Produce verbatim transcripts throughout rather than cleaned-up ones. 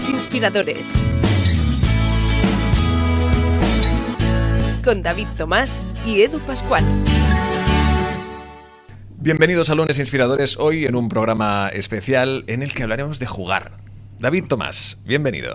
Lunes Inspiradores. Con David Tomás y Edu Pascual. Bienvenidos a Lunes Inspiradores, hoy en un programa especial en el que hablaremos de jugar. David Tomás, bienvenido.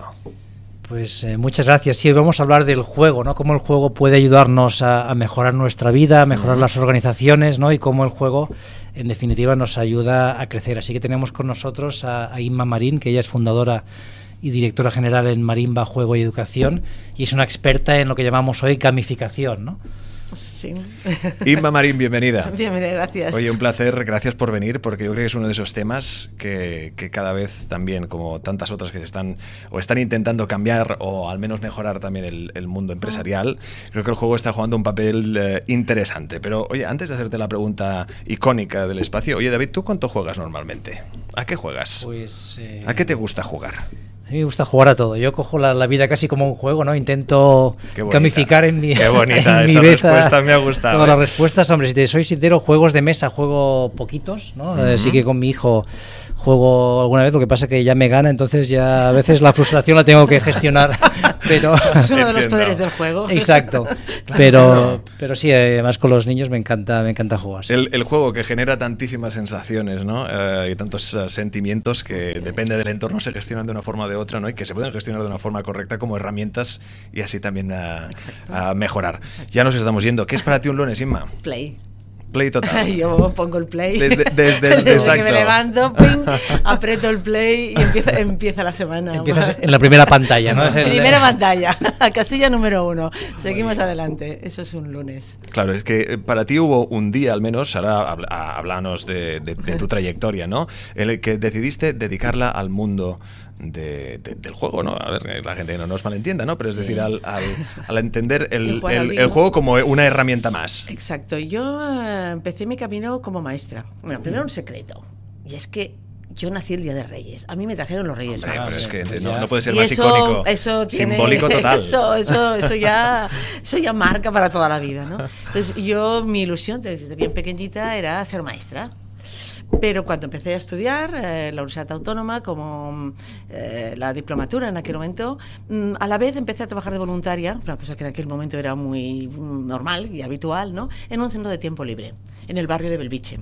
Pues eh, muchas gracias. Sí, vamos a hablar del juego, ¿no? Cómo el juego puede ayudarnos a, a mejorar nuestra vida, a mejorar uh-huh. las organizaciones, ¿no? Y cómo el juego, en definitiva, nos ayuda a crecer. Así que tenemos con nosotros a, a Inma Marín, que ella es fundadora y directora general en Marimba Juego y Educación, y es una experta en lo que llamamos hoy gamificación, ¿no? Sí. Inma Marín, bienvenida. Bienvenida, gracias. Oye, un placer, gracias por venir, porque yo creo que es uno de esos temas que, que cada vez también, como tantas otras que están o están intentando cambiar o al menos mejorar también el, el mundo empresarial, creo que el juego está jugando un papel eh, interesante. Pero, oye, antes de hacerte la pregunta icónica del espacio, oye, David, ¿tú cuánto juegas normalmente? ¿A qué juegas? Pues... Eh... ¿A qué te gusta jugar? A mí me gusta jugar a todo. Yo cojo la, la vida casi como un juego, ¿no? Intento gamificar en mi Qué bonita, en esa mi respuesta me ha gustado. Todas ¿eh? las respuestas, hombre, si te soy sincero, juegos de mesa juego poquitos, ¿no? Uh-huh. Eh, sí que con mi hijo juego alguna vez, lo que pasa es que ya me gana, entonces ya a veces la frustración la tengo que gestionar. Pero es uno de los poderes del juego. Exacto. Pero, pero sí, además con los niños me encanta, me encanta jugar. Sí. El, el juego que genera tantísimas sensaciones, ¿no? Eh, y tantos uh, sentimientos que depende del entorno se gestionan de una forma o de otra, ¿no? Y que se pueden gestionar de una forma correcta como herramientas y así también uh, uh, mejorar. Exacto. Ya nos estamos yendo. ¿Qué es para ti un lunes, Inma? Play. Play total. Yo pongo el play. Desde, desde, el, desde que me levanto, ping, aprieto el play y empieza, empieza la semana. Empiezas en la primera pantalla, ¿no? Primera pantalla, casilla número uno. Seguimos adelante. Eso es un lunes. Claro, es que para ti hubo un día al menos, ahora háblanos de, de, de tu trayectoria, ¿no? En el que decidiste dedicarla al mundo De, de, del juego, ¿no? A ver, la gente no nos malentienda, ¿no? Pero es sí. decir, al, al, al entender el, el, el juego como una herramienta más. Exacto. Yo uh, empecé mi camino como maestra. Bueno, primero un secreto. Y es que yo nací el Día de Reyes. A mí me trajeron los Reyes. Hombre, pero es que pues no, no puede ser y más eso, icónico. Eso tiene, simbólico total. Eso, eso, eso, ya, eso ya marca para toda la vida, ¿no? Entonces, yo, mi ilusión desde bien pequeñita era ser maestra. Pero cuando empecé a estudiar eh, la Universidad Autónoma, como eh, la diplomatura en aquel momento, mm, a la vez empecé a trabajar de voluntaria, una cosa que en aquel momento era muy mm, normal y habitual, ¿no? En un centro de tiempo libre, en el barrio de Belviche.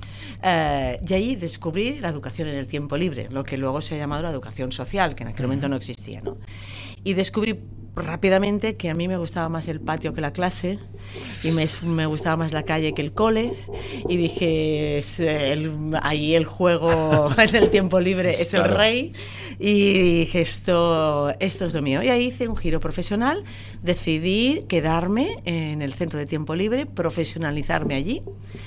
Eh, y ahí descubrí la educación en el tiempo libre, lo que luego se ha llamado la educación social, que en aquel momento no existía, ¿no? Y descubrí rápidamente que a mí me gustaba más el patio que la clase y me, me gustaba más la calle que el cole, y dije, el, ahí el juego en el tiempo libre es el claro. rey, y dije, esto, esto es lo mío. Y ahí hice un giro profesional, decidí quedarme en el centro de tiempo libre, profesionalizarme allí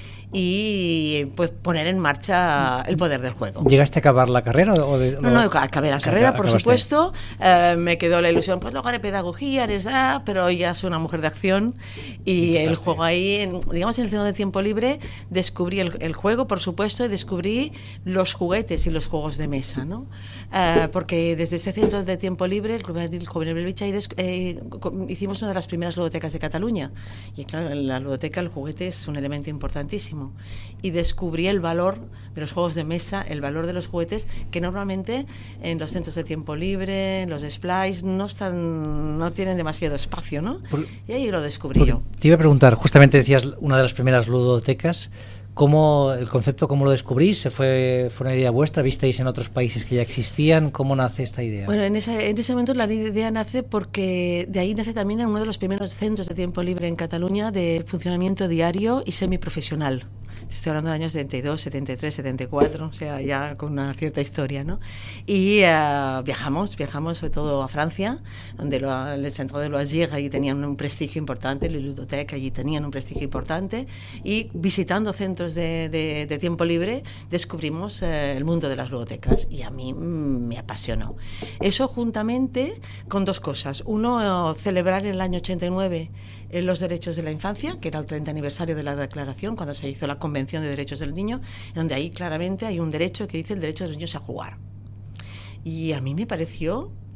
y pues poner en marcha el poder del juego. ¿Llegaste a acabar la carrera? O de, no, no, acabé la carrera, por supuesto. Eh, me quedó la ilusión, pues luego haré pedagogía, haré esa, pero ya soy una mujer de acción y el juego ahí, en, digamos en el centro de tiempo libre, descubrí el, el juego, por supuesto, y descubrí los juguetes y los juegos de mesa, ¿no? Eh, porque desde ese centro de tiempo libre, el Juvenil Belviche, ahí eh, hicimos una de las primeras ludotecas de Cataluña. Y claro, en la ludoteca el juguete es un elemento importantísimo. Y descubrí el valor de los juegos de mesa, el valor de los juguetes, que normalmente en los centros de tiempo libre, en los splice, no están, no tienen demasiado espacio, ¿no? Por, y ahí lo descubrí yo. Te iba a preguntar, justamente decías una de las primeras ludotecas, ¿cómo el concepto, cómo lo descubrís? ¿Se fue, fue una idea vuestra? ¿Visteis en otros países que ya existían? ¿Cómo nace esta idea? Bueno, en ese, en ese momento la idea nace porque de ahí nace también uno de los primeros centros de tiempo libre en Cataluña de funcionamiento diario y semiprofesional. Estoy hablando del año setenta y dos, setenta y tres, setenta y cuatro, o sea, ya con una cierta historia, ¿no? Y uh, viajamos, viajamos sobre todo a Francia, donde lo, el centro de Loisirs allí tenían un prestigio importante, la Ludoteca allí tenían un prestigio importante, y visitando centros de, de, de tiempo libre descubrimos uh, el mundo de las ludotecas, y a mí mm, me apasionó. Eso juntamente con dos cosas. Uno, uh, celebrar en el año ochenta y nueve eh, los derechos de la infancia, que era el treinta aniversario de la declaración, cuando se hizo la Convención de Derechos del Niño, donde ahí claramente hay un derecho que dice el derecho de los niños a jugar. Y a mí me pareció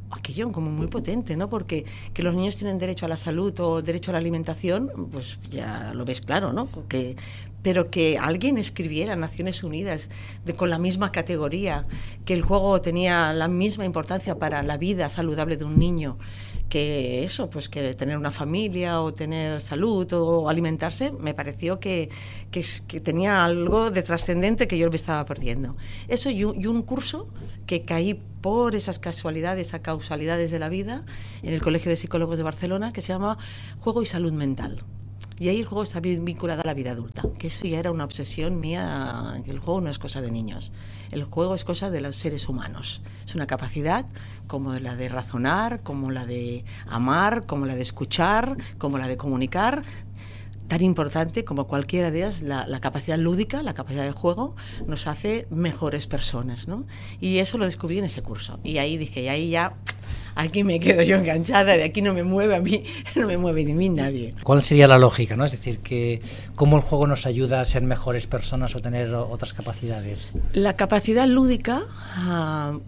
aquello como muy potente, ¿no? Porque que los niños tienen derecho a la salud o derecho a la alimentación, pues ya lo ves claro, ¿no? Que, pero que alguien escribiera en Naciones Unidas de, con la misma categoría, que el juego tenía la misma importancia para la vida saludable de un niño, que eso, pues que tener una familia o tener salud o alimentarse, me pareció que, que, que tenía algo de trascendente que yo me estaba perdiendo. Eso y un, y un curso que caí por esas casualidades, a causalidades de la vida, en el Colegio de Psicólogos de Barcelona, que se llama Juego y Salud Mental. Y ahí el juego está bien vinculado a la vida adulta, que eso ya era una obsesión mía, que el juego no es cosa de niños, el juego es cosa de los seres humanos. Es una capacidad como la de razonar, como la de amar, como la de escuchar, como la de comunicar, tan importante como cualquiera de ellas. La, la capacidad lúdica, la capacidad de juego, nos hace mejores personas, ¿no? Y eso lo descubrí en ese curso. Y ahí dije, y ahí ya... Aquí me quedo yo enganchada, de aquí no me mueve a mí, no me mueve ni mí nadie. ¿Cuál sería la lógica, no? Es decir, que cómo el juego nos ayuda a ser mejores personas o tener otras capacidades. La capacidad lúdica uh,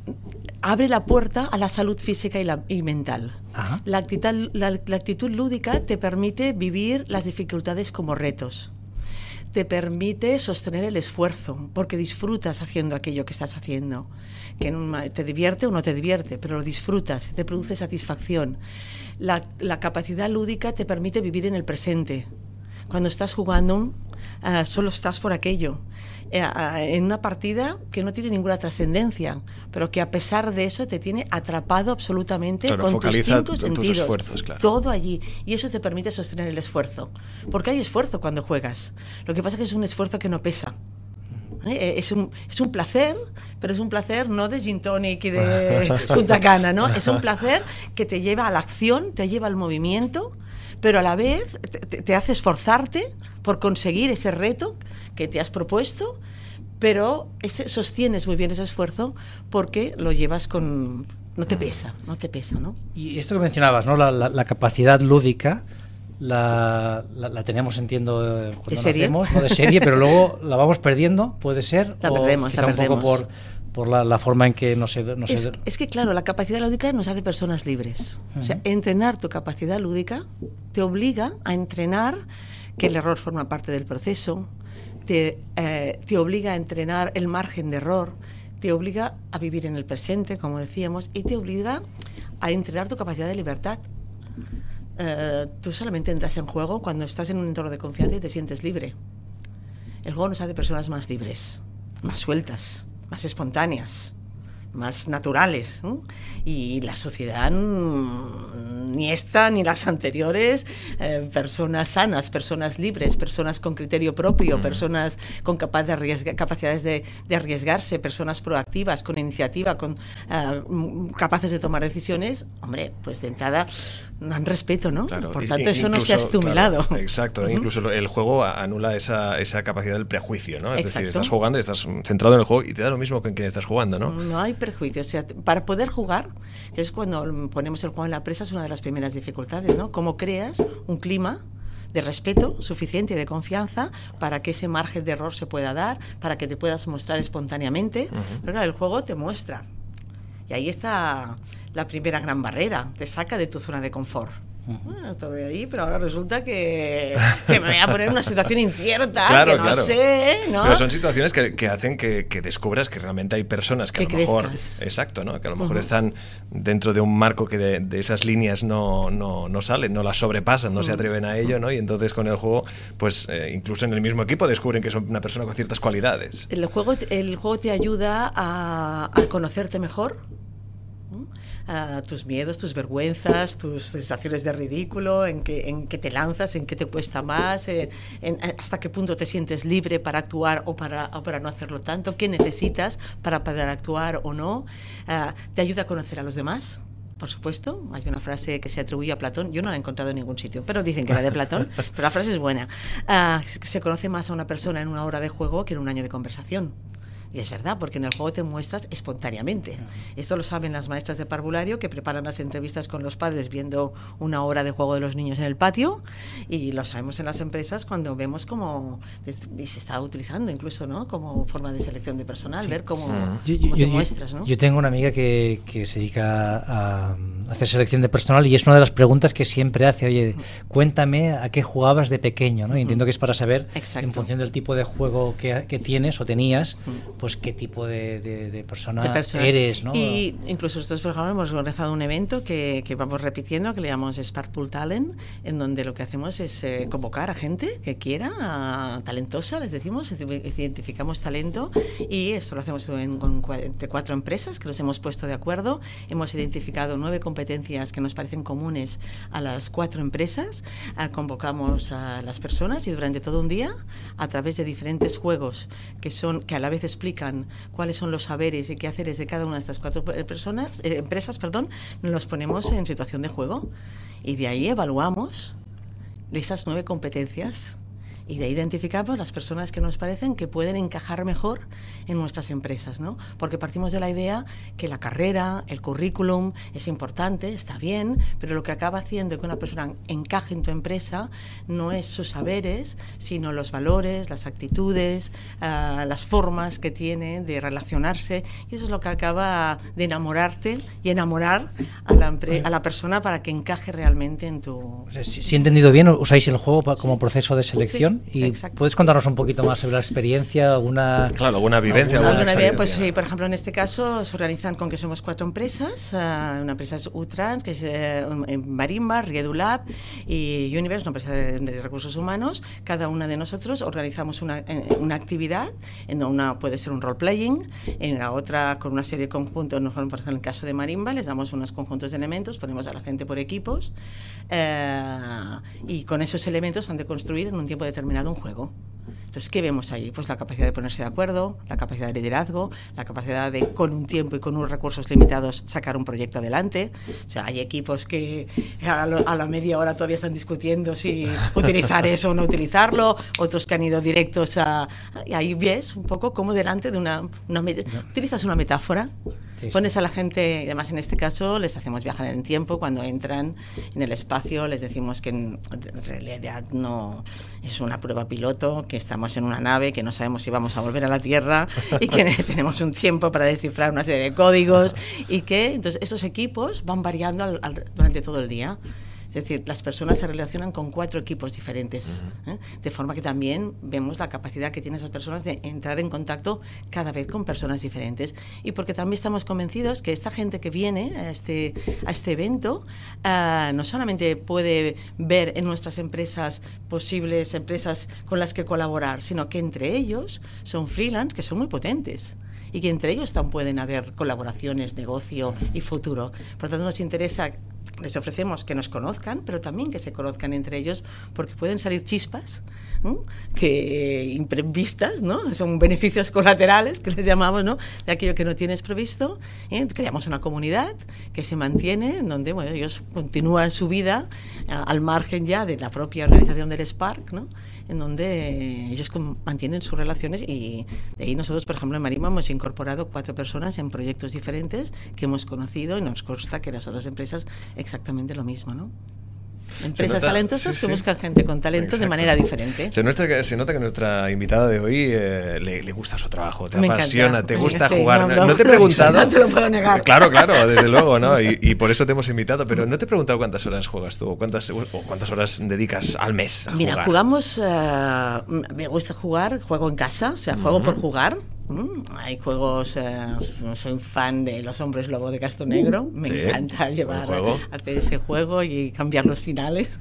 abre la puerta a la salud física y, la, y mental. Ajá. La actitud, la, la actitud lúdica te permite vivir las dificultades como retos. Te permite sostener el esfuerzo, porque disfrutas haciendo aquello que estás haciendo, que te divierte o no te divierte, pero lo disfrutas, te produce satisfacción. La, la capacidad lúdica te permite vivir en el presente. Cuando estás jugando, uh, solo estás por aquello. Uh, uh, en una partida que no tiene ninguna trascendencia, pero que a pesar de eso te tiene atrapado absolutamente, claro, con tus cinco sentidos. Tus esfuerzos, claro. Todo allí. Y eso te permite sostener el esfuerzo. Porque hay esfuerzo cuando juegas. Lo que pasa es que es un esfuerzo que no pesa. ¿Eh? Es, un, es un placer, pero es un placer no de gin tonic y de Punta Cana, ¿no? Es un placer que te lleva a la acción, te lleva al movimiento, pero a la vez te, te hace esforzarte por conseguir ese reto que te has propuesto, pero ese, sostienes muy bien ese esfuerzo porque lo llevas con... no te pesa, no te pesa, ¿no? Y esto que mencionabas, ¿no? La, la, la capacidad lúdica la, la, la teníamos, entiendo, cuando ¿de serie? Nacemos, ¿no? De serie, pero luego la vamos perdiendo, puede ser. La o perdemos, quizá la un perdemos. poco por, por la, la forma en que no se... No es, se... es que, claro, la capacidad lúdica nos hace personas libres. Uh-huh. O sea, entrenar tu capacidad lúdica te obliga a entrenar que el error forma parte del proceso, te, eh, te obliga a entrenar el margen de error, te obliga a vivir en el presente, como decíamos, y te obliga a entrenar tu capacidad de libertad. Uh, tú solamente entras en juego cuando estás en un entorno de confianza y te sientes libre. El juego nos hace personas más libres, más sueltas, más espontáneas, más naturales, ¿no? Y la sociedad, ni esta ni las anteriores, eh, personas sanas, personas libres, personas con criterio propio, mm. personas con capaz de arriesga, capacidades de, de arriesgarse, personas proactivas, con iniciativa, con, uh, capaces de tomar decisiones, hombre, pues de entrada dan respeto, ¿no? Claro, por tanto, eso incluso, no se ha estimulado. Claro, exacto, uh-huh. Incluso el juego anula esa, esa capacidad del prejuicio, ¿no? Es exacto. decir, estás jugando y estás centrado en el juego y te da lo mismo con quien estás jugando, ¿no? No hay prejuicio. O sea, para poder jugar, es cuando ponemos el juego en la presa, es una de las primeras dificultades, ¿no? Cómo creas un clima de respeto suficiente y de confianza para que ese margen de error se pueda dar, para que te puedas mostrar espontáneamente. Uh-huh. Pero claro, el juego te muestra. Y ahí está la primera gran barrera, te saca de tu zona de confort. Bueno, estoy ahí, pero ahora resulta que, que me voy a poner en una situación incierta, claro, que no claro. sé, ¿no? Pero son situaciones que, que hacen que, que descubras que realmente hay personas que, que a lo mejor, crezcas. exacto, ¿no? Que a lo mejor uh-huh. están dentro de un marco que de, de esas líneas no, no, no salen, no las sobrepasan, no uh-huh. se atreven a ello, ¿no? Y entonces con el juego, pues eh, incluso en el mismo equipo descubren que son una persona con ciertas cualidades. El juego, el juego te ayuda a, a conocerte mejor. Uh, tus miedos, tus vergüenzas, tus sensaciones de ridículo, en que, en que te lanzas, en qué te cuesta más, en, en, hasta qué punto te sientes libre para actuar o para, o para no hacerlo tanto, qué necesitas para poder actuar o no. Uh, te ayuda a conocer a los demás. Por supuesto, hay una frase que se atribuye a Platón, yo no la he encontrado en ningún sitio, pero dicen que era de Platón, pero la frase es buena. Uh, se conoce más a una persona en una hora de juego que en un año de conversación. Y es verdad, porque en el juego te muestras espontáneamente. Esto lo saben las maestras de parvulario, que preparan las entrevistas con los padres viendo una hora de juego de los niños en el patio, y lo sabemos en las empresas cuando vemos cómo y se está utilizando incluso, ¿no?, como forma de selección de personal, sí. ver cómo, uh-huh. yo, cómo yo, te muestras, ¿no? Yo tengo una amiga que, que se dedica a hacer selección de personal, y es una de las preguntas que siempre hace: oye, cuéntame a qué jugabas de pequeño, ¿no? Y entiendo que es para saber, Exacto. en función del tipo de juego que, que tienes o tenías, pues qué tipo de, de, de, persona de persona eres, ¿no? Y incluso nosotros, por ejemplo, hemos organizado un evento que, que vamos repitiendo, que le llamamos Sparkpool Talent, en donde lo que hacemos es eh, convocar a gente que quiera, a, talentosa, les decimos, identificamos talento, y esto lo hacemos en, con, entre cuatro empresas que nos hemos puesto de acuerdo. Hemos identificado nueve competencias que nos parecen comunes a las cuatro empresas, a, convocamos a las personas, y durante todo un día, a través de diferentes juegos que son que a la vez explican cuáles son los saberes y qué haceres de cada una de estas cuatro personas, eh, empresas, perdón, nos ponemos en situación de juego, y de ahí evaluamos esas nueve competencias. Y de ahí identificamos las personas que nos parecen que pueden encajar mejor en nuestras empresas, ¿no? Porque partimos de la idea que la carrera, el currículum es importante, está bien, pero lo que acaba haciendo que una persona encaje en tu empresa no es sus saberes, sino los valores, las actitudes, uh, las formas que tiene de relacionarse, y eso es lo que acaba de enamorarte y enamorar a la, empre- a la persona para que encaje realmente en tu... O sea, si, si he entendido bien, usáis el juego como sí. proceso de selección. Sí. Y Exacto. ¿puedes contarnos un poquito más sobre la experiencia? Alguna, claro, alguna vivencia. Alguna, alguna vivencia. Pues sí, por ejemplo, en este caso se organizan con que somos cuatro empresas. Uh, una empresa es Utrans, que es uh, Marimba, Riedulab y Universe, una empresa de, de recursos humanos. Cada una de nosotros organizamos una, una actividad, en una puede ser un role-playing, en la otra con una serie de conjuntos. Por ejemplo, en el caso de Marimba les damos unos conjuntos de elementos, ponemos a la gente por equipos, uh, y con esos elementos han de construir en un tiempo determinado un juego. Entonces, ¿qué vemos ahí? Pues la capacidad de ponerse de acuerdo, la capacidad de liderazgo, la capacidad de, con un tiempo y con unos recursos limitados, sacar un proyecto adelante. O sea, hay equipos que a, lo, a la media hora todavía están discutiendo si utilizar eso o no utilizarlo, otros que han ido directos a... Y ahí ves un poco cómo delante de una... una utilizas una metáfora, sí, pones sí. a la gente, y además en este caso les hacemos viajar en el tiempo. Cuando entran en el espacio les decimos que en realidad no es una prueba piloto, que estamos en una nave, que no sabemos si vamos a volver a la Tierra y que tenemos un tiempo para descifrar una serie de códigos, y que entonces esos equipos van variando al, al, durante todo el día. Es decir, las personas se relacionan con cuatro equipos diferentes, ¿eh? De forma que también vemos la capacidad que tienen esas personas de entrar en contacto cada vez con personas diferentes. Y porque también estamos convencidos que esta gente que viene a este, a este evento uh, no solamente puede ver en nuestras empresas posibles empresas con las que colaborar, sino que entre ellos son freelance que son muy potentes, y que entre ellos también pueden haber colaboraciones, negocio y futuro. Por lo tanto, nos interesa, les ofrecemos que nos conozcan, pero también que se conozcan entre ellos, porque pueden salir chispas, ¿no?, que imprevistas, ¿no? Son beneficios colaterales que les llamamos, ¿no?, de aquello que no tienes previsto. ¿eh? Creamos una comunidad que se mantiene, en donde bueno, ellos continúan su vida a, al margen ya de la propia organización del Spark, ¿no?, en donde ellos con, mantienen sus relaciones, y de ahí nosotros, por ejemplo, en Marimba hemos incorporado cuatro personas en proyectos diferentes que hemos conocido, y nos consta que las otras empresas exactamente lo mismo, ¿no? Empresas nota, talentosas sí, que sí. buscan gente con talento Exacto. de manera diferente. Se, nuestra, se nota que nuestra invitada de hoy eh, le, le gusta su trabajo, te Me apasiona, encanta. te gusta sí, jugar. No, no, no te he preguntado. No te lo puedo negar. Claro, claro, desde luego, ¿no? Y, y por eso te hemos invitado, pero no te he preguntado cuántas horas juegas tú, o cuántas, o cuántas horas dedicas al mes a Mira, jugar. jugamos, uh, me gusta jugar, juego en casa, o sea, juego uh-huh. por jugar. Mm, hay juegos, eh, soy un fan de Los Hombres Lobo de Castro Negro, me sí, encanta llevar, hacer ese juego y cambiar los finales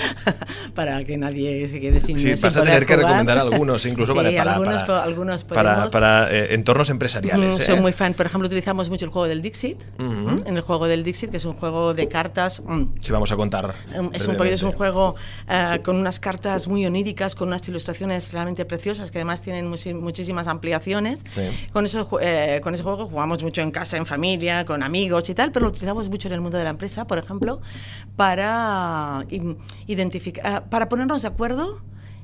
para que nadie se quede sin, sí, sin vas a tener que recomendar algunos, incluso sí, para, para, algunos, para, algunos para, para eh, entornos empresariales. Mm, ¿eh? Soy muy fan, por ejemplo, utilizamos mucho el juego del Dixit, uh-huh. en el juego del Dixit, que es un juego de cartas. Mm, sí, vamos a contar. Es un, es un juego uh, con unas cartas muy oníricas, con unas ilustraciones realmente preciosas, que además tienen much- muchísimas ampliaciones. Sí. Con, eso, eh, con ese juego jugamos mucho en casa, en familia, con amigos y tal, pero lo utilizamos mucho en el mundo de la empresa, por ejemplo, para identificar, para ponernos de acuerdo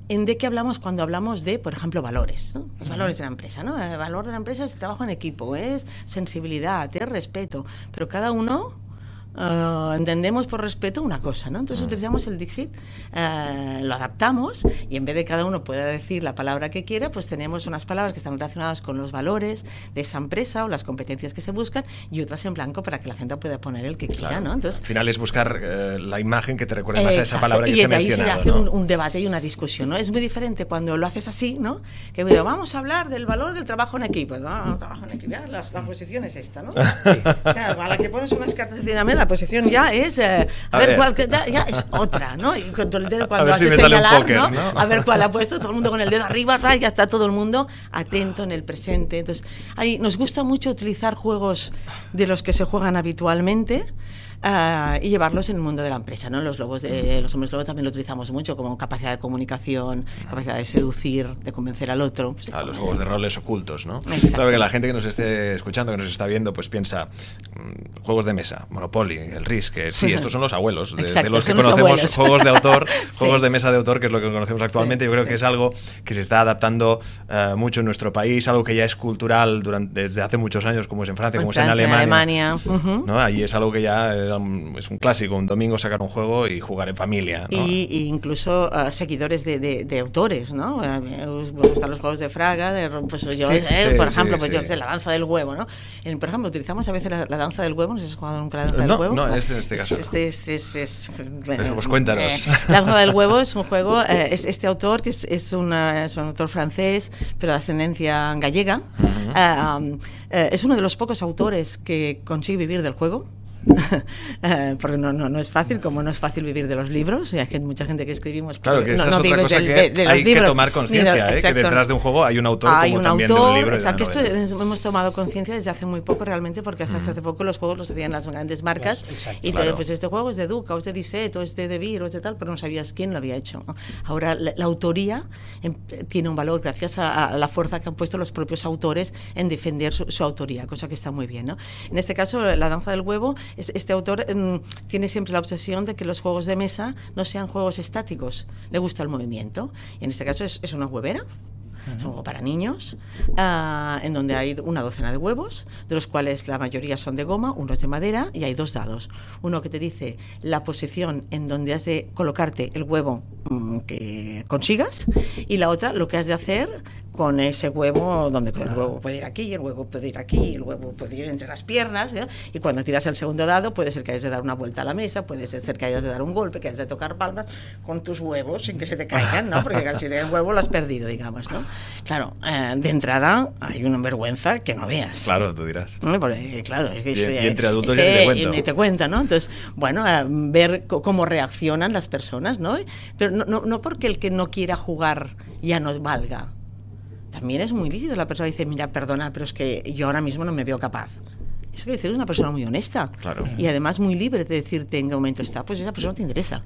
¿En de qué hablamos cuando hablamos de, por ejemplo, valores? ¿no? Los valores de la empresa, ¿no? El valor de la empresa es el trabajo en equipo, es sensibilidad, es respeto, pero cada uno uh, entendemos por respeto una cosa, ¿no? Entonces utilizamos el Dixit, uh, lo adaptamos y en vez de cada uno pueda decir la palabra que quiera, pues tenemos unas palabras que están relacionadas con los valores de esa empresa o las competencias que se buscan y otras en blanco para que la gente pueda poner el que quiera, claro. ¿no? Entonces, al final es buscar eh, la imagen que te recuerde más eh, a esa palabra que y se ha de ahí mencionado, se hace ¿no? un, un debate y una discusión, ¿no? Es muy diferente cuando lo haces así, ¿no? Que digo, vamos a hablar del valor del trabajo en equipo, ¿no? Trabajo en equipo, ya, la, la posición es esta, ¿no? Sí. Claro, a la que pones unas cartas de cine, la posición ya es, eh, a, a ver, ver. Cuál, ya, ya es otra, ¿no? Y con el dedo cuando a ver has si de me señalar, sale un póker, ¿no? ¿no? A ver cuál ha puesto, todo el mundo con el dedo arriba, ya está todo el mundo atento en el presente. Entonces, ahí nos gusta mucho utilizar juegos de los que se juegan habitualmente. Uh, y llevarlos en el mundo de la empresa, ¿no? Los lobos de los hombres lobos también lo utilizamos mucho como capacidad de comunicación, capacidad de seducir, de convencer al otro. Pues, ah, los juegos de roles ocultos, ¿no? Exacto. Claro que la gente que nos esté escuchando, que nos está viendo, pues piensa mmm, juegos de mesa, Monopoly, el Risk, que sí, estos son los abuelos de, Exacto, de los que los conocemos, abuelos. juegos de autor, Sí. juegos de mesa de autor, que es lo que conocemos actualmente. Sí, Yo creo sí. que es algo que se está adaptando uh, mucho en nuestro país, algo que ya es cultural durante, desde hace muchos años, como es en Francia, En como Francia, es en Alemania. Alemania. Uh-huh. ¿No? Allí es algo que ya era un, es un clásico, un domingo sacar un juego y jugar en familia, ¿no? Y, y incluso uh, seguidores de, de, de autores, ¿no? Uh, me gustan los juegos de Fraga, de, pues yo, Sí, eh, sí, por ejemplo, sí, pues sí. yo que sé, la danza del huevo, ¿no? En, por ejemplo, utilizamos a veces la, la danza del huevo, no sé si has jugado nunca la danza No, del huevo. no, es en este caso. Este, este, este, es, Pues cuéntanos. Eh, la danza del huevo es un juego, eh, es este autor que es, es, una, es un autor francés, pero de ascendencia gallega. Uh-huh. uh, um, eh, es uno de los pocos autores que consigue vivir del juego. uh, porque no, no, no es fácil, como no es fácil vivir de los libros, y hay gente, mucha gente que escribimos, claro, que esa no, es no otra cosa del, que de, de hay libros, que tomar conciencia, ¿eh? Que detrás de un juego hay un autor, hay como un también autor, de un libro. Exacto, que esto novela. es, hemos tomado conciencia desde hace muy poco realmente, porque hasta mm. hace poco los juegos los hacían las grandes marcas, pues, exacto, y claro. todo, pues este juego es de Duca, o es de Disset, o es de De Beer, o es de tal, pero no sabías quién lo había hecho, ¿no? Ahora la, la autoría en, tiene un valor gracias a, a la fuerza que han puesto los propios autores en defender su, su autoría, cosa que está muy bien, ¿no? En este caso, la danza del huevo, es, este autor um, tiene siempre la obsesión de que los juegos de mesa no sean juegos estáticos, le gusta el movimiento, y en este caso es, es una huevera. Es un juego para niños, uh, en donde hay una docena de huevos, de los cuales la mayoría son de goma, uno es de madera, y hay dos dados. Uno que te dice la posición en donde has de colocarte el huevo mmm, que consigas, y la otra lo que has de hacer con ese huevo, donde el huevo puede ir aquí, el huevo puede ir aquí, el huevo puede ir entre las piernas, ¿eh? Y cuando tiras el segundo dado puede ser que hayas de dar una vuelta a la mesa, puede ser que hayas de dar un golpe, que hayas de tocar palmas con tus huevos sin que se te caigan, ¿no? Porque si te el huevo lo has perdido, digamos, ¿no? Claro, eh, de entrada hay una vergüenza que no veas. Claro, tú dirás. Porque, claro, es que y, es, y entre adultos es, ya ni te cuento. Ni te cuenta, ¿no? Entonces, bueno, eh, ver c- cómo reaccionan las personas, ¿no? Pero no, no, no porque el que no quiera jugar ya no valga. También es muy lícito. La persona dice, mira, perdona, pero es que yo ahora mismo no me veo capaz. Eso quiere decir es una persona muy honesta. Claro. Y además muy libre de decirte en qué momento está. Pues esa persona te interesa.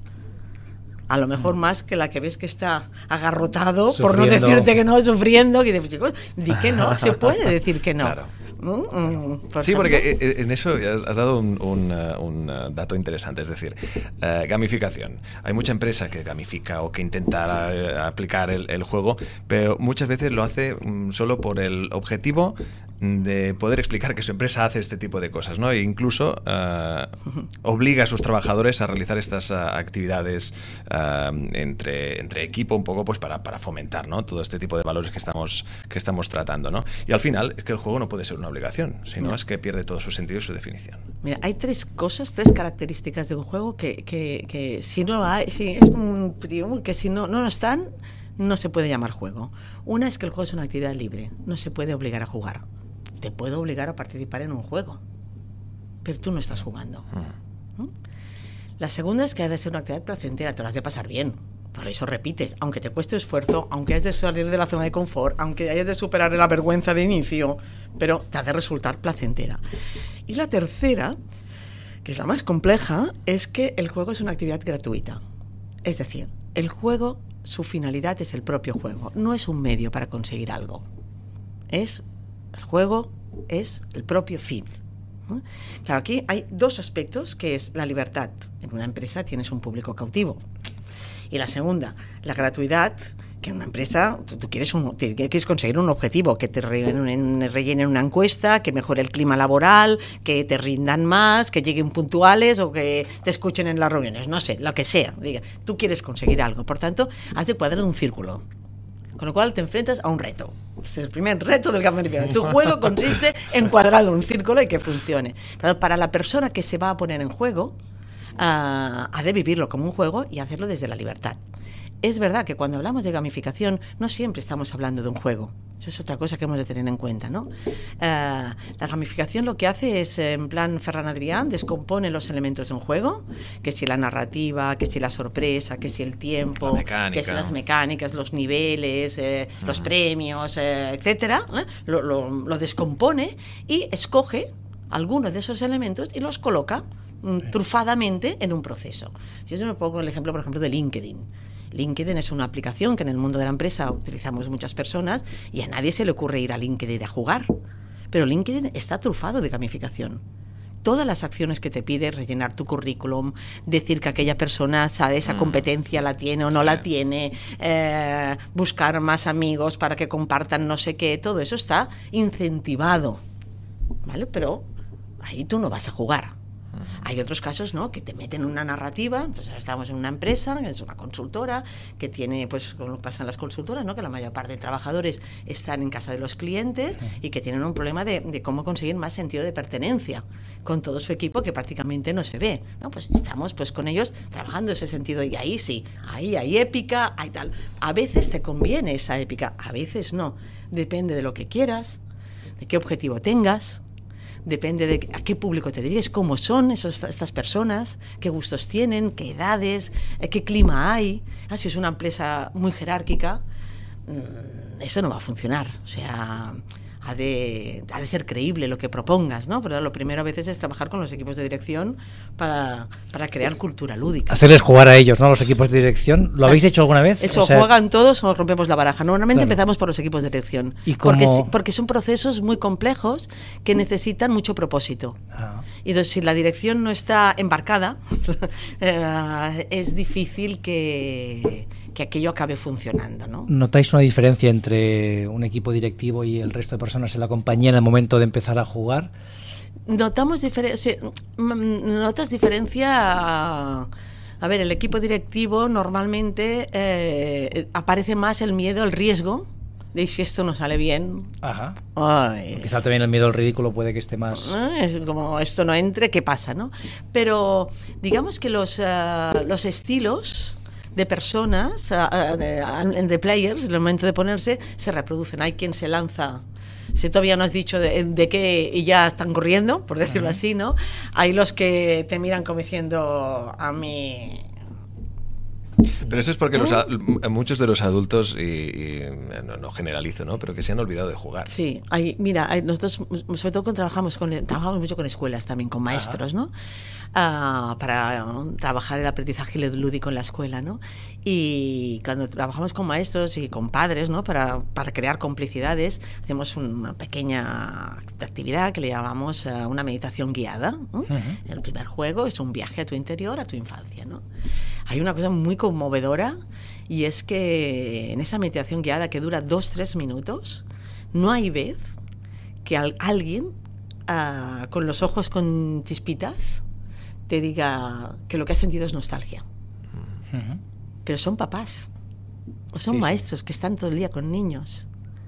A lo mejor más que la que ves que está agarrotado, sufriendo. Por no decirte que no, sufriendo, que dices, chicos, di que no, se puede decir que no. Claro. Mm, por sí, porque en eso has dado un, un, un dato interesante, es decir, uh, gamificación. Hay mucha empresa que gamifica o que intenta uh, aplicar el, el juego, pero muchas veces lo hace um, solo por el objetivo de poder explicar que su empresa hace este tipo de cosas, ¿no? E incluso uh, obliga a sus trabajadores a realizar estas uh, actividades uh, entre, entre equipo un poco pues para, para fomentar, ¿no? Todo este tipo de valores que estamos, que estamos tratando, ¿no? Y al final es que el juego no puede ser una obligación, sino Mira. es que pierde todo su sentido y su definición. Mira, hay tres cosas, tres características de un juego que, que, que si no hay, si es un que si no, no están, no se puede llamar juego. Una es que el juego es una actividad libre, no se puede obligar a jugar. Te puedo obligar a participar en un juego, pero tú no estás jugando. ¿Mm? La segunda es que ha de ser una actividad placentera, te lo has de pasar bien. Por eso repites, aunque te cueste esfuerzo, aunque hayas de salir de la zona de confort, aunque hayas de superar la vergüenza de inicio, pero te ha de resultar placentera. Y la tercera, que es la más compleja, es que el juego es una actividad gratuita. Es decir, el juego, su finalidad es el propio juego, no es un medio para conseguir algo. Es el juego, es el propio fin. ¿Eh? Claro, aquí hay dos aspectos, que es la libertad. En una empresa tienes un público cautivo. Y la segunda, la gratuidad, que una empresa, tú, tú quieres, un, te, quieres conseguir un objetivo, que te rellenen, rellenen una encuesta, que mejore el clima laboral, que te rindan más, que lleguen puntuales o que te escuchen en las reuniones, no sé, lo que sea. Diga, tú quieres conseguir algo, por tanto, has de cuadrar un círculo. Con lo cual te enfrentas a un reto. Este es el primer reto del gamificación. Tu juego consiste en cuadrar un círculo y que funcione. Pero para la persona que se va a poner en juego, uh, ha de vivirlo como un juego y hacerlo desde la libertad. Es verdad que cuando hablamos de gamificación no siempre estamos hablando de un juego. Eso es otra cosa que hemos de tener en cuenta, ¿no? Uh, la gamificación lo que hace es, en plan Ferran Adrià, descompone los elementos de un juego, que si la narrativa, que si la sorpresa, que si el tiempo, que si las mecánicas, los niveles, eh, uh-huh. los premios, eh, etcétera, ¿eh? lo, lo, lo descompone y escoge algunos de esos elementos y los coloca mm, trufadamente en un proceso. Yo me pongo el ejemplo, por ejemplo, de LinkedIn. LinkedIn es una aplicación que en el mundo de la empresa utilizamos muchas personas y a nadie se le ocurre ir a LinkedIn a jugar. Pero LinkedIn está trufado de gamificación. Todas las acciones que te pide, rellenar tu currículum, decir que aquella persona sabe esa competencia, la tiene o no sí. la tiene, eh, buscar más amigos para que compartan no sé qué, todo eso está incentivado, ¿vale? Pero ahí tú no vas a jugar. Hay otros casos, ¿no?, que te meten una narrativa. Entonces ahora estamos en una empresa, es una consultora, que tiene, pues como pasa en las consultoras, ¿no?, que la mayor parte de trabajadores están en casa de los clientes y que tienen un problema de, de cómo conseguir más sentido de pertenencia con todo su equipo que prácticamente no se ve, ¿no? Pues estamos pues con ellos trabajando ese sentido y ahí sí, ahí hay épica, hay tal. A veces te conviene esa épica, a veces no. Depende de lo que quieras, de qué objetivo tengas. Depende de a qué público te diriges, cómo son esos, estas personas, qué gustos tienen, qué edades, qué clima hay. Ah, si es una empresa muy jerárquica, eso no va a funcionar. O sea, ha de, ha de ser creíble lo que propongas, ¿no? Pero lo primero a veces es trabajar con los equipos de dirección para, para crear cultura lúdica. Hacerles jugar a ellos, ¿no?, los equipos de dirección. ¿Lo habéis hecho alguna vez? Eso, o sea, juegan todos o rompemos la baraja. Normalmente claro. empezamos por los equipos de dirección. ¿Y cómo? porque, porque son procesos muy complejos que necesitan mucho propósito. Ah. Y entonces, si la dirección no está embarcada, eh, es difícil que... que aquello acabe funcionando, ¿no? ¿Notáis una diferencia entre un equipo directivo y el resto de personas en la compañía en el momento de empezar a jugar? Notamos diferencia, o sea, notas diferencia. A ver, el equipo directivo normalmente eh, aparece más el miedo, el riesgo de si esto no sale bien. Ajá. Ay. Quizá también el miedo al ridículo puede que esté más. Es como esto no entre, ¿qué pasa, no? Pero digamos que los uh, los estilos de personas, uh, de, de players, en el momento de ponerse, se reproducen. Hay quien se lanza, si todavía no has dicho de, de qué y ya están corriendo, por decirlo uh-huh. así, ¿no? Hay los que te miran como diciendo a mí... Pero eso es porque los, muchos de los adultos, y, y no, no generalizo, ¿no?, pero que se han olvidado de jugar. Sí, hay, mira, hay, nosotros, sobre todo cuando trabajamos, con, trabajamos mucho con escuelas también, con maestros, ¿no? Uh, para uh, trabajar el aprendizaje lúdico en la escuela, ¿no? Y cuando trabajamos con maestros y con padres, ¿no?, para, para crear complicidades, hacemos una pequeña actividad que le llamamos uh, una meditación guiada, ¿no? Uh-huh. El primer juego es un viaje a tu interior, a tu infancia, ¿no? Hay una cosa muy conmovedora y es que en esa meditación guiada que dura dos, tres minutos, no hay vez que al, alguien uh, con los ojos con chispitas te diga que lo que ha sentido es nostalgia. Uh-huh. Pero son papás o son sí, maestros sí. que están todo el día con niños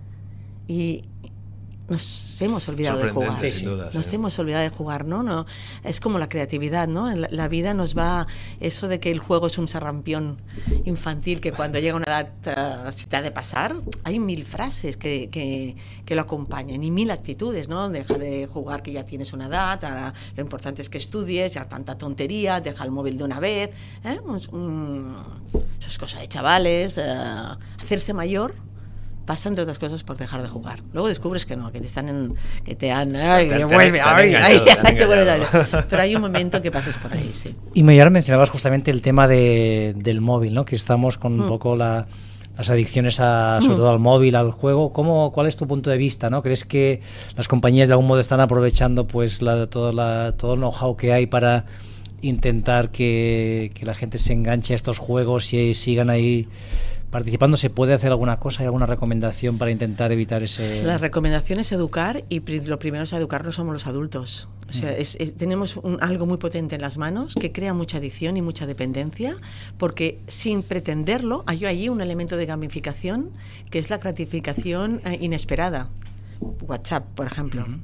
y nos hemos olvidado de jugar. Sin duda, nos sí. hemos olvidado de jugar, ¿no? no es como la creatividad, ¿no? La, la vida nos va, eso de que el juego es un sarrampión infantil que cuando llega a una edad uh, se te ha de pasar. Hay mil frases que, que, que lo acompañan y mil actitudes, ¿no? Deja de jugar que ya tienes una edad, ahora lo importante es que estudies, ya tanta tontería, deja el móvil de una vez, ¿eh? Mm, eso es cosa de chavales. Uh, hacerse mayor pasa, entre otras cosas, por dejar de jugar. Luego descubres que no, que te están en, que te han, ay, que vuelve, ay, ay, ay, te vuelves a... Pero hay un momento que pasas por ahí, sí. Y me ahora mencionabas justamente el tema de, del móvil, ¿no? Que estamos con mm. un poco la, las adicciones a, sobre mm. todo al móvil, al juego. ¿Cómo, cuál es tu punto de vista, no? ¿Crees que las compañías de algún modo están aprovechando pues la, todo, la, todo el know-how que hay para intentar que, que la gente se enganche a estos juegos y sigan ahí participando, ¿se puede hacer alguna cosa? ¿Hay alguna recomendación para intentar evitar ese...? La recomendación es educar, y pri lo primero es educarnos somos los adultos. O sea, es, es, tenemos un, algo muy potente en las manos que crea mucha adicción y mucha dependencia, porque sin pretenderlo hay ahí un elemento de gamificación que es la gratificación eh, inesperada. WhatsApp, por ejemplo. Uh-huh.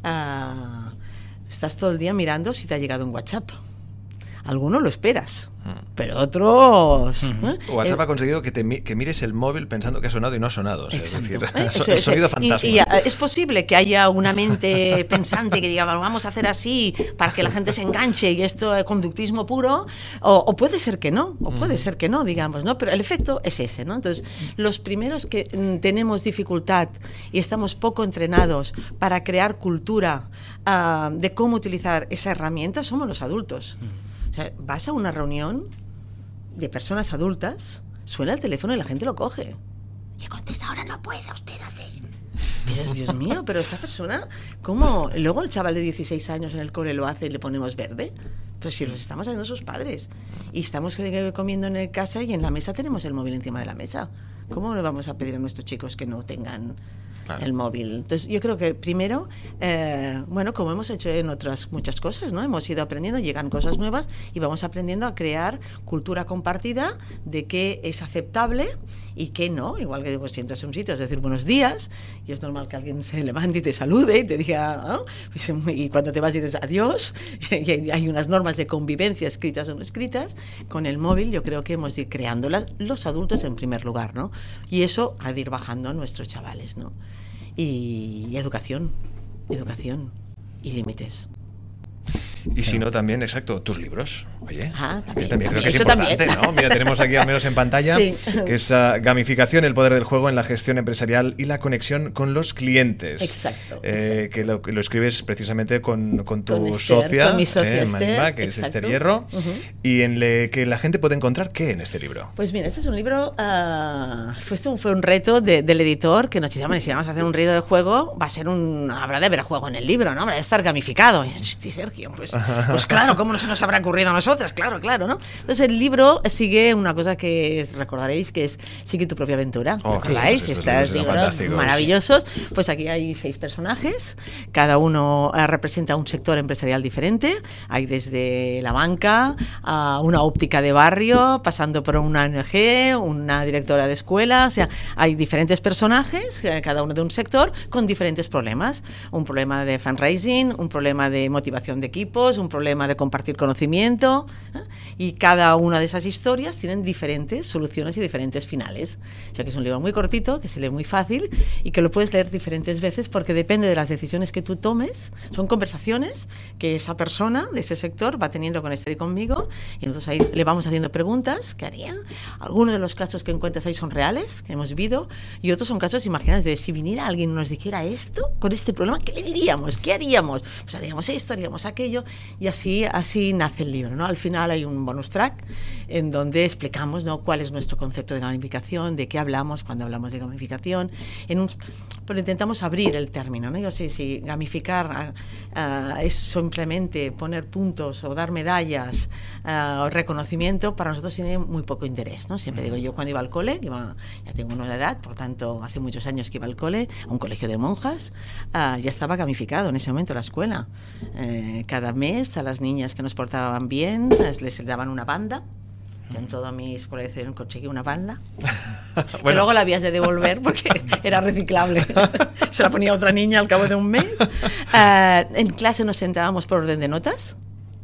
uh, estás todo el día mirando si te ha llegado un WhatsApp. Algunos lo esperas, pero otros... Uh-huh. ¿eh? WhatsApp eh, ha conseguido que, te mi que mires el móvil pensando que ha sonado y no ha sonado. O sea, es decir, ¿eh? Eso, el sonido fantasma. Y, y es posible que haya una mente pensante que diga, bueno, vamos a hacer así para que la gente se enganche y esto es conductismo puro, o, o puede ser que no, o puede uh-huh. ser que no, digamos, ¿no? Pero el efecto es ese, ¿no? Entonces, los primeros que mm, tenemos dificultad y estamos poco entrenados para crear cultura uh, de cómo utilizar esa herramienta somos los adultos. Uh-huh. O sea, vas a una reunión de personas adultas, suena el teléfono y la gente lo coge. Y contesta, ahora no puedo, espérate. Y dices, Dios mío, pero esta persona, ¿cómo? Luego el chaval de dieciséis años en el cole lo hace y le ponemos verde. Pero si los estamos haciendo sus padres. Y estamos comiendo en casa y en la mesa tenemos el móvil encima de la mesa. ¿Cómo le vamos a pedir a nuestros chicos que no tengan... Claro. El móvil? Entonces yo creo que primero, eh, bueno, como hemos hecho en otras muchas cosas, ¿no? Hemos ido aprendiendo, llegan cosas nuevas y vamos aprendiendo a crear cultura compartida de qué es aceptable y qué no. Igual que pues, si entras a un sitio es decir buenos días y es normal que alguien se levante y te salude y te diga, ¿no? Pues, y cuando te vas dices adiós, y hay unas normas de convivencia escritas o no escritas. Con el móvil yo creo que hemos ido creándolas los adultos en primer lugar, ¿no? Y eso ha de ir bajando a nuestros chavales, ¿no? Y educación, educación y límites. Y si no, también, exacto, tus libros. Oye, ah, también, yo también creo que es eso importante, también. ¿no? Mira, tenemos aquí al menos en pantalla, sí. que es uh, gamificación, el poder del juego en la gestión empresarial y la conexión con los clientes. Exacto. Eh, exacto. Que lo, lo escribes precisamente con, con tu con Esther, socia, con mi socia eh, Esther, Maniva, que exacto. es Esther Hierro, uh-huh. y en le, que la gente puede encontrar ¿qué en este libro? Pues mira, este es un libro, uh, fue, fue un reto de, del editor que nos decía, bueno, si vamos a hacer un reto de juego, va a ser un, habrá de haber juego en el libro, ¿no? Habrá de estar gamificado. Y sí, Sergio, pues, pues claro, ¿cómo no se nos habrá ocurrido a nosotras? Claro, claro, ¿no? Entonces el libro sigue una cosa que es, recordaréis que es sigue tu propia aventura. Oh, ¿Recordáis? Claro, Estas libros maravillosos. Pues aquí hay seis personajes, cada uno uh, representa un sector empresarial diferente. Hay desde la banca a una óptica de barrio, pasando por una O N G, una directora de escuela. O sea, hay diferentes personajes, cada uno de un sector, con diferentes problemas. Un problema de fundraising, un problema de motivación de equipos, un problema de compartir conocimiento, ¿eh? Y cada una de esas historias tienen diferentes soluciones y diferentes finales. O sea que es un libro muy cortito, que se lee muy fácil y que lo puedes leer diferentes veces porque depende de las decisiones que tú tomes. Son conversaciones que esa persona de ese sector va teniendo con Esther y conmigo y nosotros ahí le vamos haciendo preguntas. ¿Qué harían? Algunos de los casos que encuentras ahí son reales, que hemos vivido, y otros son casos imaginados de si viniera alguien y nos dijera esto, con este problema, ¿qué le diríamos? ¿Qué haríamos? Pues haríamos esto, haríamos aquello, y así, así nace el libro, ¿no? Al final hay un bonus track en donde explicamos, ¿no?, cuál es nuestro concepto de gamificación, de qué hablamos cuando hablamos de gamificación, en un, pero intentamos abrir el término, ¿no? Yo sé si gamificar uh, uh, es simplemente poner puntos o dar medallas uh, o reconocimiento, para nosotros tiene muy poco interés, ¿no? Siempre digo, yo cuando iba al cole, iba, ya tengo una edad, por tanto hace muchos años que iba al cole, a un colegio de monjas, uh, ya estaba gamificado en ese momento la escuela. Eh, cada mes a las niñas que nos portaban bien les, les daban una banda. Yo en toda mi escolarización conseguí una banda, bueno. Que luego la habías de devolver porque era reciclable. Se la ponía otra niña al cabo de un mes. Uh, en clase nos sentábamos por orden de notas.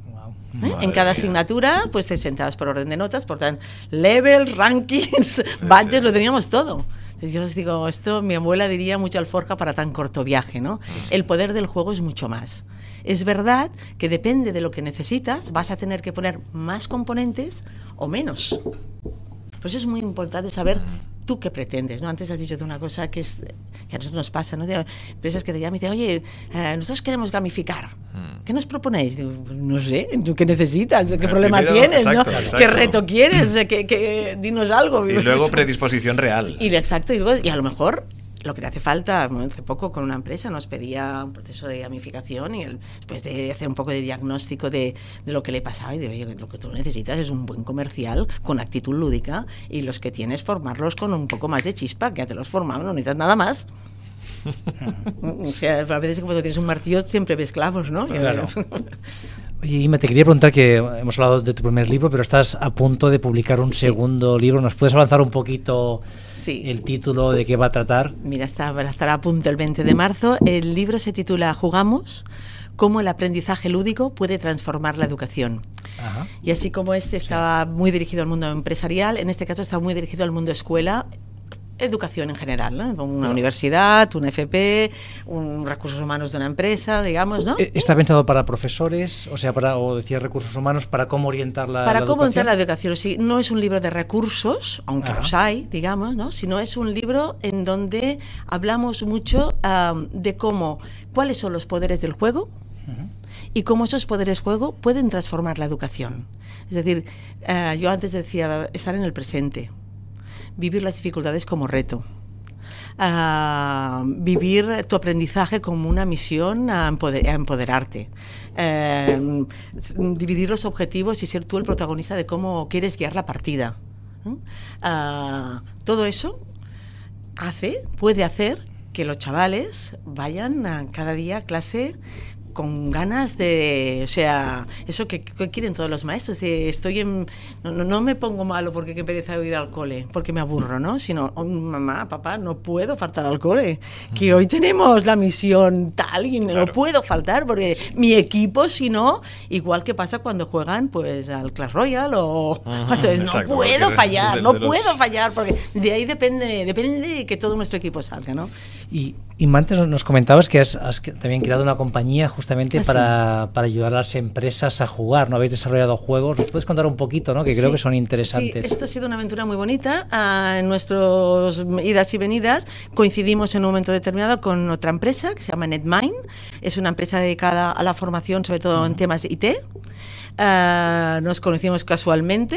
¿Eh? En cada asignatura, pues te sentabas por orden de notas, por tanto, level, rankings, sí, badges, sí. Lo teníamos todo. Entonces yo os digo, esto mi abuela diría mucho alforja para tan corto viaje, ¿no? Sí. El poder del juego es mucho más. Es verdad que depende de lo que necesitas, vas a tener que poner más componentes o menos. Por eso es muy importante saber tú qué pretendes, ¿no? Antes has dicho de una cosa que es que a nosotros nos pasa, ¿no? De empresas que te llaman y dicen, oye, eh, nosotros queremos gamificar. ¿Qué nos proponéis? Digo, no sé, ¿tú qué necesitas? ¿Qué problema Primero, tienes? Exacto, ¿no? Exacto. ¿Qué reto quieres? ¿Qué, qué, dinos algo. Y luego predisposición real. Y, exacto, y, luego, y a lo mejor lo que te hace falta. Hace poco con una empresa nos pedía un proceso de gamificación y el, después de hacer un poco de diagnóstico de, de lo que le pasaba y de, oye, lo que tú necesitas es un buen comercial con actitud lúdica y los que tienes formarlos con un poco más de chispa, que ya te los formamos, no necesitas nada más. O sea, a veces cuando tienes un martillo siempre ves clavos, ¿no? Claro. Oye, Ima, te quería preguntar que hemos hablado de tu primer libro, pero estás a punto de publicar un sí. segundo libro. ¿Nos puedes avanzar un poquito sí. el título, de qué va a tratar? Mira, está, estará a punto el veinte de marzo. El libro se titula Jugamos, cómo el aprendizaje lúdico puede transformar la educación. Ajá. Y así como este estaba sí. muy dirigido al mundo empresarial, en este caso está muy dirigido al mundo escuela, educación en general, ¿no? Una claro. universidad, un F P, un recursos humanos de una empresa, digamos, ¿no? ¿Está pensado para profesores, o sea, para, o decía recursos humanos, para cómo orientar la, para la cómo educación? orientar la educación? Sí, no es un libro de recursos, aunque Ajá. los hay, digamos, ¿no? Sino es un libro en donde hablamos mucho um, de cómo, cuáles son los poderes del juego uh-huh. y cómo esos poderes del juego pueden transformar la educación. Es decir, uh, yo antes decía estar en el presente, vivir las dificultades como reto, uh, vivir tu aprendizaje como una misión a, empoder, a empoderarte, uh, dividir los objetivos y ser tú el protagonista de cómo quieres guiar la partida. Uh, todo eso hace, puede hacer que los chavales vayan a cada día a clase con ganas de, o sea, eso que, que quieren todos los maestros, de estoy en, no, no, no me pongo malo porque qué pereza ir al cole, porque me aburro, ¿no? Sino, oh, mamá, papá, no puedo faltar al cole, que hoy tenemos la misión tal y claro. no puedo faltar porque sí. mi equipo, si no, igual que pasa cuando juegan pues al Clash Royale o, uh-huh. entonces, no Exacto, puedo fallar, de, no de los... puedo fallar, porque de ahí depende, depende de que todo nuestro equipo salga, ¿no? Y, y antes nos comentabas que has, has también creado una compañía justamente ah, para, sí. para ayudar a las empresas a jugar, ¿no? Habéis desarrollado juegos, ¿nos puedes contar un poquito, ¿no? Que creo sí, que son interesantes. Sí, esto ha sido una aventura muy bonita. Uh, en nuestras idas y venidas coincidimos en un momento determinado con otra empresa que se llama NetMind. Es una empresa dedicada a la formación, sobre todo uh-huh. en temas de I T. Uh, nos conocimos casualmente,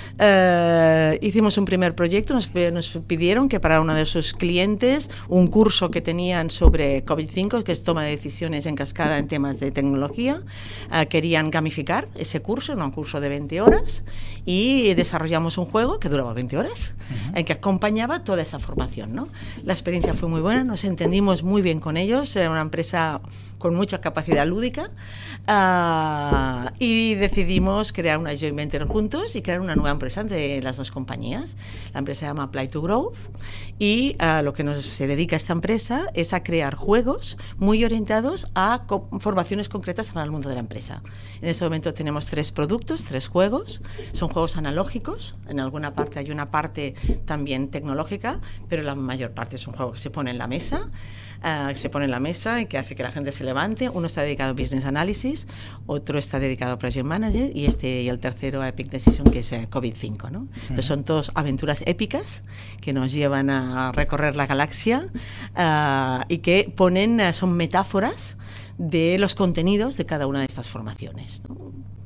uh, hicimos un primer proyecto, nos, nos pidieron que para uno de sus clientes un curso que tenían sobre COVID cinco, que es toma de decisiones en cascada en temas de tecnología, uh, querían gamificar ese curso, no un curso de veinte horas, y desarrollamos un juego que duraba veinte horas, uh-huh. en que acompañaba toda esa formación, ¿no? La experiencia fue muy buena, nos entendimos muy bien con ellos, era una empresa con mucha capacidad lúdica, uh, y decidimos crear una joint venture juntos y crear una nueva empresa entre las dos compañías. La empresa se llama Apply to Growth y uh, lo que nos se dedica a esta empresa es a crear juegos muy orientados a co- formaciones concretas para el mundo de la empresa. En este momento tenemos tres productos, tres juegos. Son juegos analógicos, en alguna parte hay una parte también tecnológica, pero la mayor parte es un juego que se pone en la mesa, uh, que se pone en la mesa y que hace que la gente se levante. Uno está dedicado a Business Analysis, otro está dedicado a Project Manager y este y el tercero a Epic Decision, que es eh, COVID cinco, ¿no? Entonces son todas aventuras épicas que nos llevan a recorrer la galaxia uh, y que ponen, uh, son metáforas de los contenidos de cada una de estas formaciones, ¿no?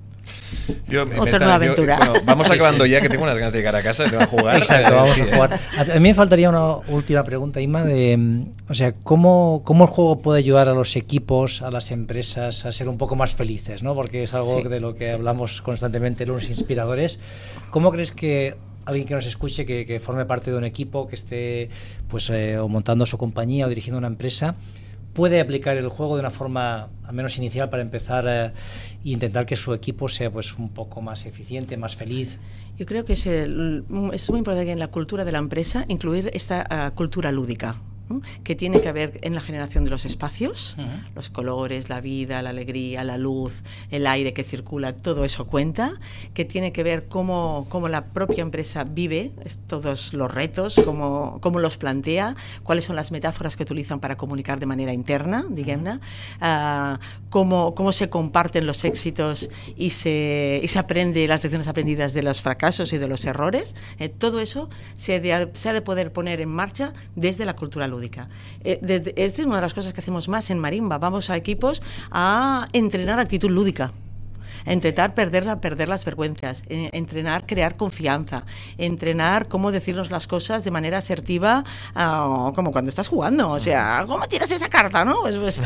Yo, Otra está, nueva aventura. Yo, bueno, vamos acabando ya, que tengo unas ganas de llegar a casa, te va a jugar. Exacto, vamos a jugar. A mí me faltaría una última pregunta, Ima, de, o sea, ¿cómo, cómo el juego puede ayudar a los equipos, a las empresas, a ser un poco más felices, ¿no? Porque es algo sí, de lo que sí. hablamos constantemente, los inspiradores. ¿Cómo crees que alguien que nos escuche, que, que forme parte de un equipo, que esté pues eh, o montando su compañía o dirigiendo una empresa, puede aplicar el juego de una forma al menos inicial para empezar a e intentar que su equipo sea pues un poco más eficiente, más feliz? Yo creo que es, el, es muy importante que en la cultura de la empresa incluir esta uh, cultura lúdica, ¿no? Que tiene que ver en la generación de los espacios, uh-huh. los colores, la vida, la alegría, la luz, el aire que circula, todo eso cuenta, que tiene que ver cómo, cómo la propia empresa vive todos los retos, cómo, cómo los plantea, cuáles son las metáforas que utilizan para comunicar de manera interna, digamos, uh, cómo, cómo se comparten los éxitos y se, y se aprende las lecciones aprendidas de los fracasos y de los errores. Eh, todo eso se, de, se ha de poder poner en marcha desde la cultura lúdica. Eh, desde, esta es una de las cosas que hacemos más en Marimba. Vamos a equipos a entrenar actitud lúdica. Entrenar, perder, la, perder las vergüenzas, eh, entrenar, crear confianza, entrenar cómo decirnos las cosas de manera asertiva, uh, como cuando estás jugando, o sea, ¿cómo tiras esa carta, no? Pues, pues,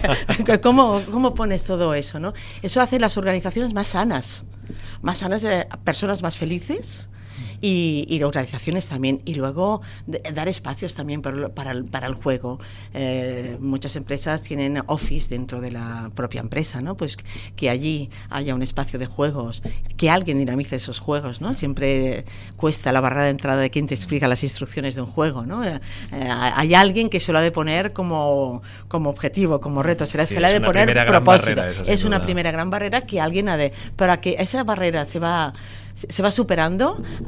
¿cómo, ¿Cómo pones todo eso, no? Eso hace las organizaciones más sanas, más sanas, eh, personas más felices. Y, y organizaciones también, y luego de, dar espacios también para, para, el, para el juego. Eh, muchas empresas tienen office dentro de la propia empresa, ¿no? Pues que allí haya un espacio de juegos, que alguien dinamice esos juegos, ¿no? Siempre cuesta la barrera de entrada de quien te explica las instrucciones de un juego, ¿no? Eh, hay alguien que se lo ha de poner como, como objetivo, como reto, se, sí, se le ha de poner propósito. Esa, es una duda. primera gran barrera que alguien ha de... Para que esa barrera se va... se va superando, uh,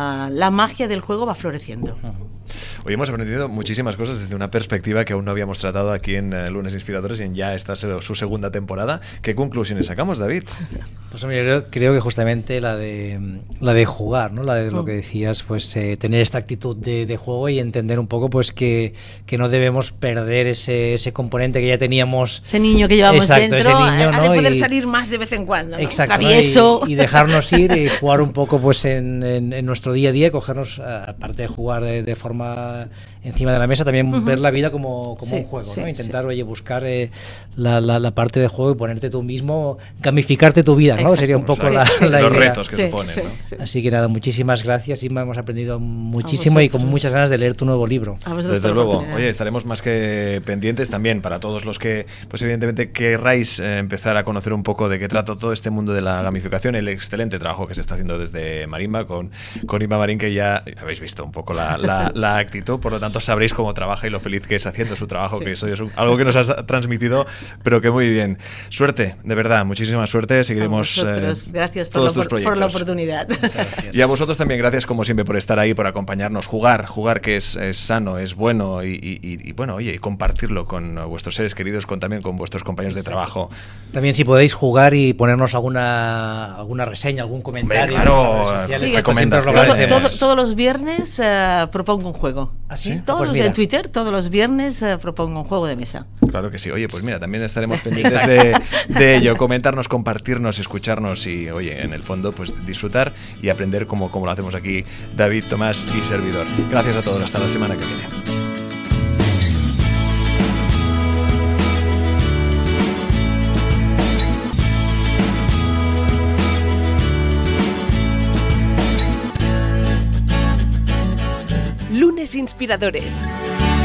la magia del juego va floreciendo. Hoy hemos aprendido muchísimas cosas desde una perspectiva que aún no habíamos tratado aquí en uh, Lunes Inspiradores y en ya esta su segunda temporada. ¿Qué conclusiones sacamos, David? Pues hombre, yo creo que justamente la de la de jugar, ¿no? La de lo que decías, pues eh, tener esta actitud de, de juego y entender un poco pues que, que no debemos perder ese, ese componente que ya teníamos. Ese niño que llevamos exacto, dentro, ese niño, ha ¿no? de poder y, salir más de vez en cuando, ¿no? Exacto, Travieso. ¿no? y, y dejarnos ir y jugar un poco pues en, en, en nuestro día a día, cogernos, aparte de jugar de, de forma encima de la mesa, también uh-huh. ver la vida como, como sí, un juego, sí, ¿no? Intentar, sí. oye, buscar eh, la, la, la parte de juego y ponerte tú mismo, gamificarte tu vida, ¿no? Exacto. Sería un poco sí, la, sí. la los idea. retos que sí, suponen, sí, ¿no? sí. Así que nada, muchísimas gracias, Inma, hemos aprendido muchísimo y con muchas ganas de leer tu nuevo libro. Desde luego, oye, estaremos más que pendientes también para todos los que, pues evidentemente querráis eh, empezar a conocer un poco de qué trata todo este mundo de la gamificación, el excelente trabajo que se está haciendo desde Marimba con, con Inma Marín, que ya habéis visto un poco la, la, la actitud, por lo tanto sabréis cómo trabaja y lo feliz que es haciendo su trabajo, sí. que eso es un, algo que nos has transmitido, pero que muy bien. Suerte, de verdad, muchísima suerte, seguiremos eh, gracias por todos la, tus proyectos. por la oportunidad. Y a vosotros también, gracias como siempre por estar ahí, por acompañarnos, jugar, jugar que es, es sano, es bueno y, y, y, y bueno, oye, y compartirlo con vuestros seres queridos, con también con vuestros compañeros de trabajo. También si podéis jugar y ponernos alguna alguna reseña, algún comentario. Claro, sí, todo, todo, todos los viernes uh, propongo un juego. ¿Ah, sí? Todos pues los, mira. en Twitter, todos los viernes uh, propongo un juego de mesa. Claro que sí. Oye, pues mira, también estaremos pendientes de, de ello, comentarnos, compartirnos, escucharnos y, oye, en el fondo, pues disfrutar y aprender como, como lo hacemos aquí David, Tomás y servidor. Gracias a todos. Hasta la semana que viene. Lunes Inspiradores.